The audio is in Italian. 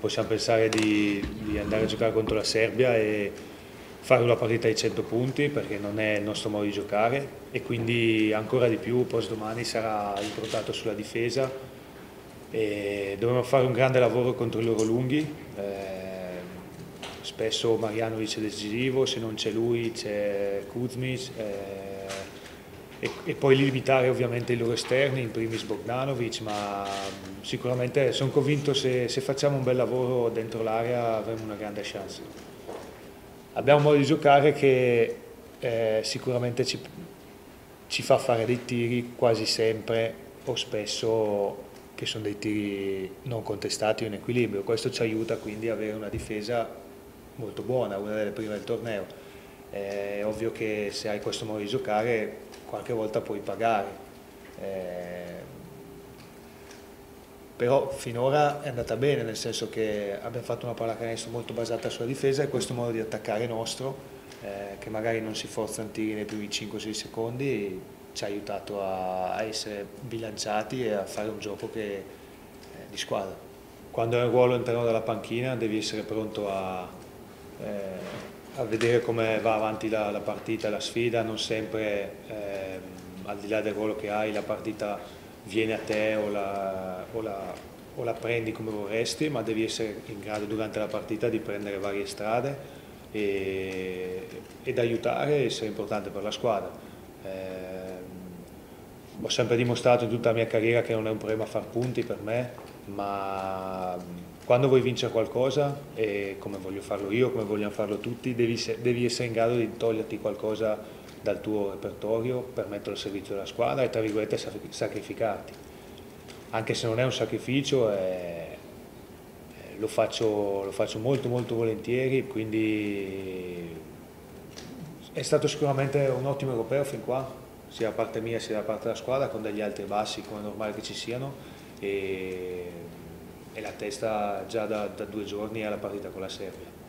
possiamo pensare di andare a giocare contro la Serbia e fare una partita di 100 punti, perché non è il nostro modo di giocare, e quindi ancora di più postdomani sarà improntato sulla difesa e dovremo fare un grande lavoro contro i loro lunghi. Spesso Marjanovic è decisivo, se non c'è lui c'è Kuzmic, e poi limitare ovviamente i loro esterni, in primis Bogdanovic, ma sicuramente sono convinto se facciamo un bel lavoro dentro l'area avremo una grande chance. Abbiamo un modo di giocare che sicuramente ci fa fare dei tiri quasi sempre o spesso che sono dei tiri non contestati o in equilibrio. Questo ci aiuta quindi ad avere una difesa molto buona, una delle prime del torneo. È ovvio che se hai questo modo di giocare qualche volta puoi pagare, però finora è andata bene, nel senso che abbiamo fatto una pallacanestro molto basata sulla difesa e questo modo di attaccare nostro, che magari non si forzano tiri nei primi 5-6 secondi, ci ha aiutato a essere bilanciati e a fare un gioco di squadra. Quando hai un ruolo all'interno della panchina devi essere pronto a vedere come va avanti la partita, la sfida. Non sempre, al di là del ruolo che hai, la partita viene a te o la prendi come vorresti, ma devi essere in grado durante la partita di prendere varie strade ed aiutare e essere importante per la squadra. Ho sempre dimostrato in tutta la mia carriera che non è un problema far punti per me, ma quando vuoi vincere qualcosa, e come voglio farlo io, come vogliono farlo tutti, devi essere in grado di toglierti qualcosa dal tuo repertorio per metterlo al servizio della squadra e tra virgolette sacrificarti. Anche se non è un sacrificio, lo faccio molto molto volentieri, quindi è stato sicuramente un ottimo europeo fin qua, sia da parte mia sia da parte della squadra, con degli alti e bassi come è normale che ci siano, e la testa già da 2 giorni alla partita con la Serbia.